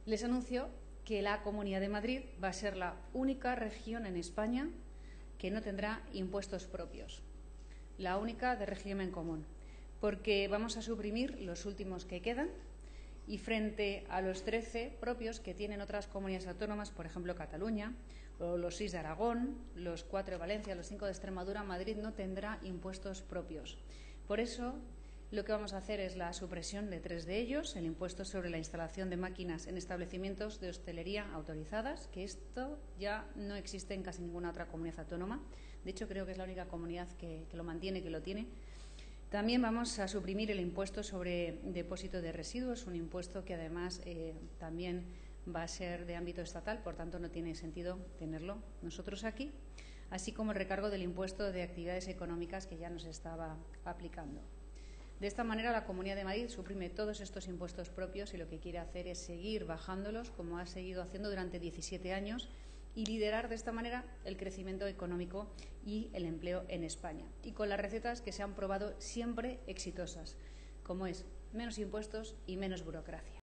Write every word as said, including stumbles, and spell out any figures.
Les anuncio que la Comunidad de Madrid va a ser la única región en España que no tendrá impuestos propios, la única de régimen común, porque vamos a suprimir los últimos que quedan y frente a los trece propios que tienen otras comunidades autónomas, por ejemplo Cataluña, o los seis de Aragón, los cuatro de Valencia, los cinco de Extremadura, Madrid no tendrá impuestos propios. Por eso, lo que vamos a hacer es la supresión de tres de ellos, el impuesto sobre la instalación de máquinas en establecimientos de hostelería autorizadas, que esto ya no existe en casi ninguna otra comunidad autónoma. De hecho, creo que es la única comunidad que, que lo mantiene, que lo tiene. También vamos a suprimir el impuesto sobre depósito de residuos, un impuesto que además eh, también va a ser de ámbito estatal, por tanto no tiene sentido tenerlo nosotros aquí, así como el recargo del impuesto de actividades económicas que ya nos estaba aplicando. De esta manera, la Comunidad de Madrid suprime todos estos impuestos propios y lo que quiere hacer es seguir bajándolos, como ha seguido haciendo durante diecisiete años, y liderar de esta manera el crecimiento económico y el empleo en España. Y con las recetas que se han probado siempre exitosas, como es menos impuestos y menos burocracia.